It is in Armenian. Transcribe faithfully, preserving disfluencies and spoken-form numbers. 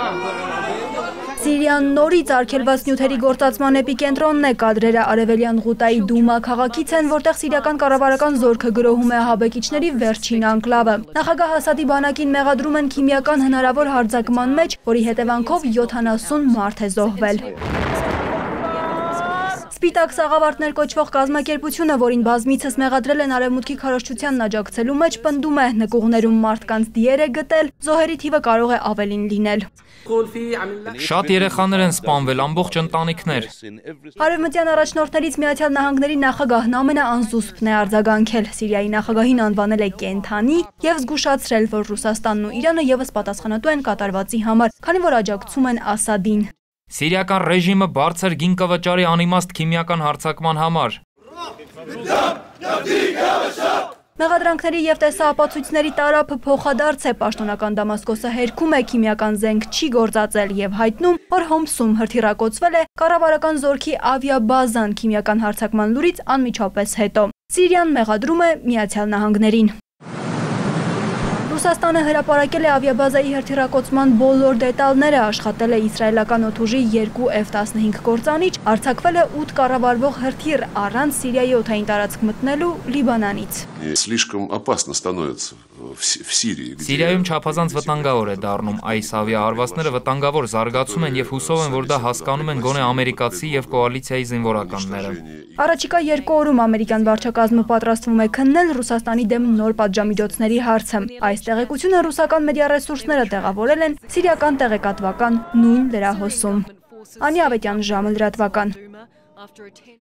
Սիրիան նորից արգելված նյութերի գործածման էպիկենտրոնն է, կադրերը Արևելյան Ղուտայի Դումա քաղաքից են, որտեղ սիրիական կառավարական զորքը գրոհում է ահաբեկիչների վերջին անկլավը։ Նախագահ Ասադի բանակին մեղադրում են քիմիական հնարավոր հարձակման մեջ, որի հետևանքով յոթանասուն մարդ է զոհվել։ Սպիտակ սաղավարտներ կոչվող կազմակերպությունը, որին բազմիցս մեղադրել են Արևմուտքի քարոզչությանն աջակցելու մեջ, պնդում է, նկուղներում մարդկանց դիեր է գտել, զոհերի թիվը կարող է ավելին լինել։ Շատ երեխաներ են սպանվել, ամբողջ ընտանիքներ։ Արևմտյան առաջնորդներից Միացյալ Նահանգների նախագահն ամենաանզուսպն է արձագանքել։ Սիրիայի նախագահին անվանել է կենդանի և զգուշացրել, որ Ռուսաստանն ու Իրանը ևս պատասխանատու են կատարվածի համար, քանի որ աջակցում են Ասադին։ Սիրիական ռեժիմը բարձր գին կվճարի անիմաստ քիմիական հարձակման համար։ Մեղադրանքների և տեսահապացույցների տարափը փոխադարձ է, պաշտոնական Դամասկոսը հերքում է քիմիական զենք չի գործածել և հայտնում, որ Հոմսում հրթիռակոծվել է կառավարական զորքի ավիաբազան քիմիական հարձակման լուրից անմիջապես հետո։ Սիրիան մեղադրում է Միացյալ Նահանգներին։ Ռուսաստանը հրապարակել է ավիաբազայի հրթիռակոծման բոլոր դետալները, աշխատել է իսրայելական օդուժի երկու F տասնհինգ կործանիչ, արձակվել է ութ կառավարվող հրթիռ առանց Սիրիայի օդային տարածք մտնելու Լիբանանից։ Սիրիայում չափազանց վտանգավոր է դառնում, այս ավիահարվածները վտանգավոր զարգացում են և հուսով են, որ դա հասկանում են գոնե ամերիկացի և կոալիցիայի զինվորականները։ Առաջիկա երկու օրում ամերիկյան վարչակազմը պատրաստվում է քննել Ռուսաստանի դեմ նոր պատժամիջոցների հարցը։ Այս տեղեկությունը ռուսական մեդիա ռեսուրսները տեղավորել են սիրիական տեղեկատվական նույն լրահոսում։ Անի Ավետյան, ժամը լրատվական։